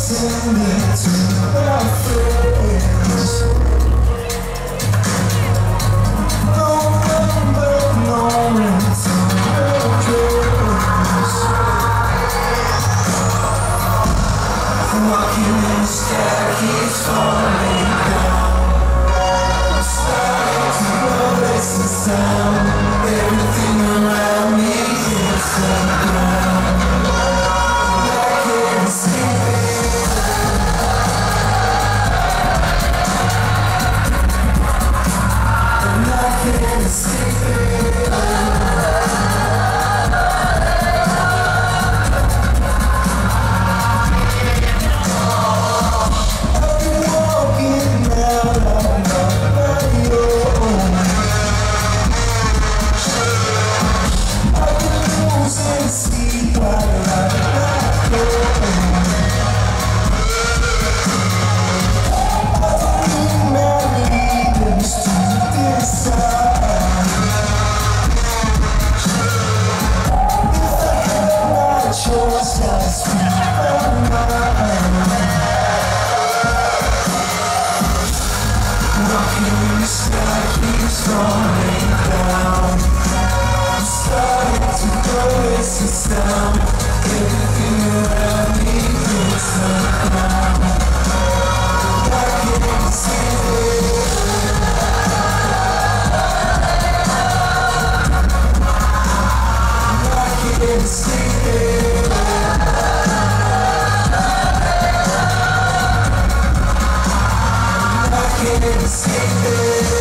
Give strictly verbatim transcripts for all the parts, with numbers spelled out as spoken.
pretending to my friends. No number, no return address. Walking in the sky keeps falling down. I'm starting to notice the sound. Everything around me hits the ground. I can't escape it. And I can't escape it. Falling down. I'm starting to notice the sound. Everything around me hits the ground. I can't escape it. I can't escape it. I can't escape it.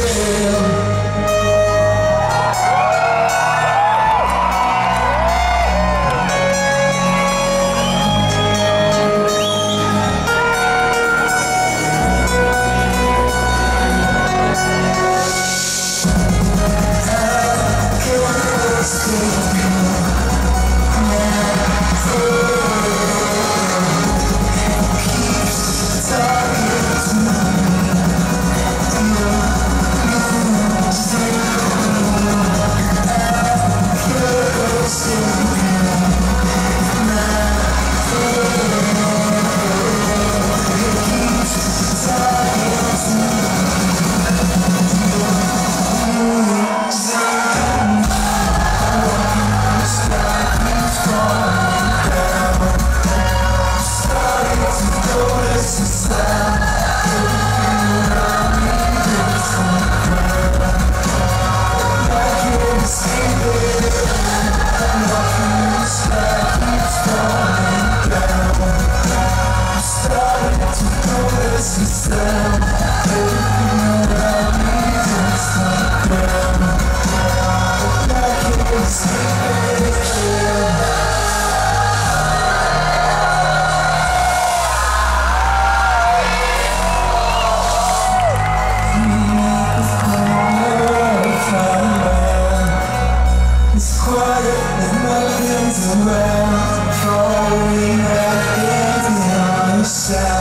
It's quiet and nothing's around. Falling back into the side.